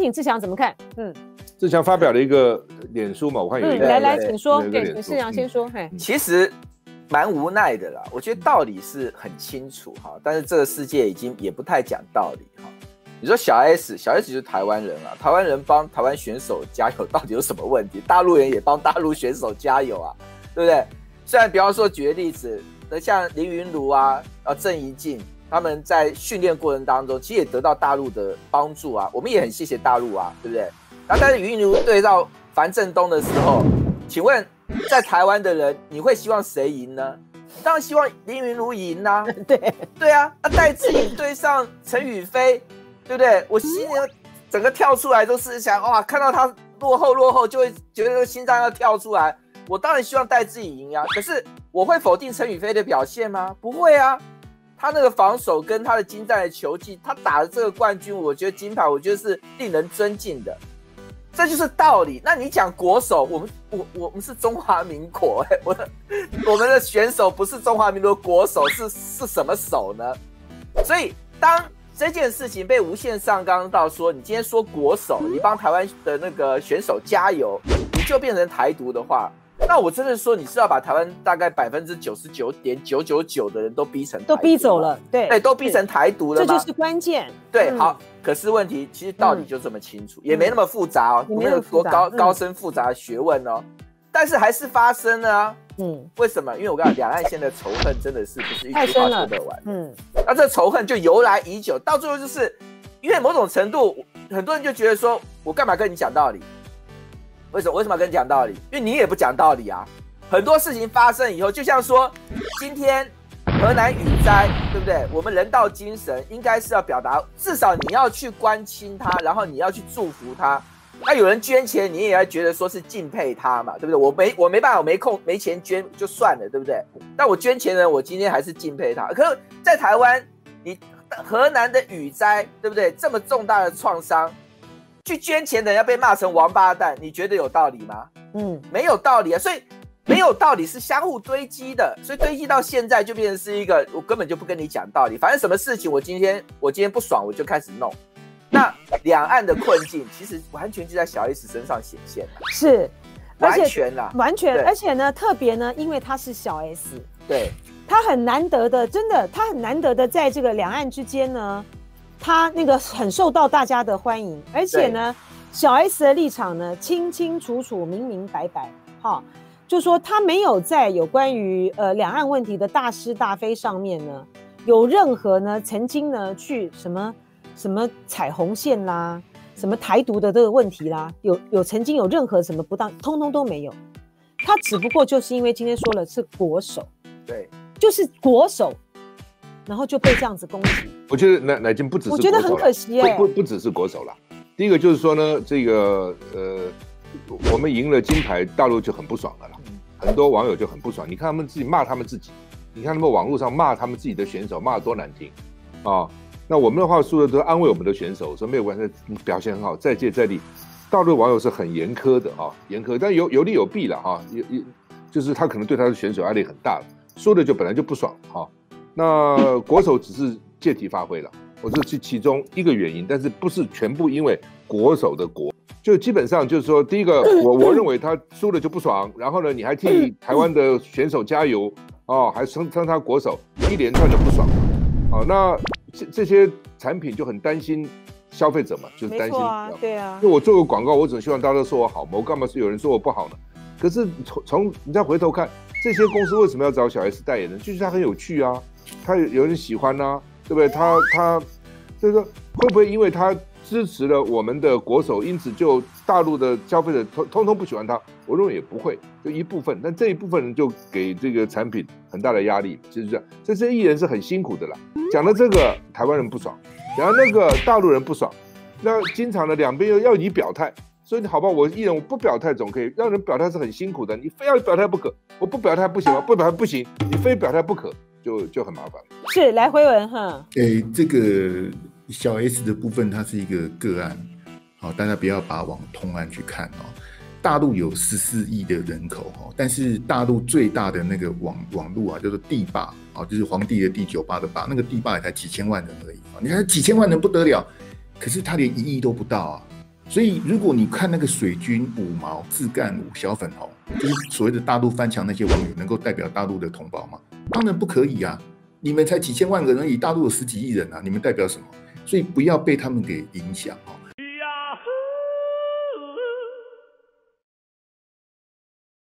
请志祥怎么看？ 志祥发表了一个脸书嘛，我看有一个， 来，请说。对，请志祥先说。 其实蛮无奈的啦，我觉得道理是很清楚哈，但是这个世界已经也不太讲道理哈。你说小 S 就是台湾人啊，台湾人帮台湾选手加油，到底有什么问题？大陆人也帮大陆选手加油啊，对不对？虽然比方说举个例子，那像林昀儒啊、郑怡静，他们在训练过程当中，其实也得到大陆的帮助啊，我们也很谢谢大陆啊，对不对？然后但是昀儒对到樊振东的时候，请问在台湾的人，你会希望谁赢呢？当然希望林昀儒赢啊。对啊，戴资颖对上陈宇飞，对不对？我心里整个跳出来都是想，哇，看到他落后就会觉得心脏要跳出来。我当然希望戴资颖赢啊，可是我会否定陈宇飞的表现吗？不会啊，他那个防守跟他的精湛的球技，他打的这个冠军，我觉得金牌，我觉得是令人尊敬的。这就是道理。那你讲国手，我们是中华民国，我们的选手不是中华民国国手，是什么手呢？所以当这件事情被无限上纲到说，你今天说国手，你帮台湾的那个选手加油，你就变成台独的话，那我真的说你是要把台湾大概99.999%的人都逼成台独， 都逼走了，对， 都逼成台独了吗？ 这就是关键。 对，好。可是问题其实道理就这么清楚，也没那么复杂哦，没有多高深复杂的学问哦，但是还是发生了啊。为什么？因为我跟你讲，两岸现在的仇恨真的是不是一句话说得完。那这仇恨就由来已久，到最后就是因为某种程度，很多人就觉得说，我干嘛跟你讲道理？为什么要跟你讲道理？因为你也不讲道理啊。很多事情发生以后，就像说今天河南雨灾，对不对？我们人道精神应该是要表达，至少你要去关心他，然后你要去祝福他。那有人捐钱，你也要觉得说是敬佩他嘛，对不对？我没办法，我没空没钱捐就算了，对不对？但我捐钱呢，我今天还是敬佩他。可是，在台湾，你河南的雨灾，对不对？这么重大的创伤，去捐钱的人要被骂成王八蛋，你觉得有道理吗？没有道理啊，所以。没有道理是相互堆积的，所以堆积到现在就变成是一个，我根本就不跟你讲道理，反正什么事情我今天不爽我就开始弄。那两岸的困境其实完全就在小 S 身上显现， 是， 完全啦， 完全，而且呢，特别呢，因为他是小 S， 对， 他很难得的，真的，他很难得的在这个两岸之间呢，他那个很受到大家的欢迎，而且呢，小 S 的立场呢，清清楚楚、明明白白，哈。就说他没有在有关于两岸问题的大是大非上面呢，有任何呢曾经呢去什么彩虹线啦，什么台独的这个问题啦，有曾经有任何什么不当，通通都没有。他只不过就是因为今天说了是国手， 对， 就是国手，然后就被这样子攻击。 我觉得乃金不只是国手， 我觉得很可惜耶， 不只是国手啦。第一个就是说呢，这个我们赢了金牌，大陆就很不爽了啦。很多网友就很不爽，你看他们自己骂他们自己，你看他们网络上骂他们自己的选手，骂得多难听啊！那我们的话输了都安慰我们的选手，说没有关系，你表现很好，再接再厉。大陆网友是很严苛的啊，严苛，但有利有弊了哈，就是他可能对他的选手压力很大，输的就本来就不爽哈。那国手只是借题发挥了，我这是其中一个原因，但是不是全部因为国手的国。就基本上就是说，第一个，我认为他输了就不爽，然后呢，你还替台湾的选手加油哦，还称他国手，一连串的不爽，哦，那这些产品就很担心消费者嘛，就是担心， 对啊， 就我做个广告，我只希望大家都说我好嘛，我干嘛是有人说我不好呢？可是从你再回头看，这些公司为什么要找小 S 代言人？就是他很有趣啊，他有人喜欢啊，对不对？他就是说会不会因为他支持了我们的国手，因此就大陆的消费者通通不喜欢他？我认为也不会，就一部分，但这一部分人就给这个产品很大的压力，就是这样。这些艺人是很辛苦的啦。讲了这个，台湾人不爽；讲了那个，大陆人不爽。那经常的两边又要你表态，所以你好吧，我艺人我不表态总可以，让人表态是很辛苦的。你非要表态不可，我不表态不行吗？不表态不行，你非表态不可，就很麻烦。 是来回文哈。 这个小 S 的部分，它是一个个案，好，大家不要把它往通案去看哦。大陆有14亿的人口，但是大陆最大的那个网络啊，叫做帝霸，就是皇帝的帝，98的霸，那个帝霸也才几千万人而已。你看几千万人不得了，可是他连1亿都不到啊。 所以如果你看那个水军、五毛、自干五、小粉红，就是所谓的大陆翻墙那些网友，能够代表大陆的同胞吗？当然不可以啊！你们才几千万个人而已，大陆有10几亿人啊，你们代表什么？所以不要被他们给影响哦。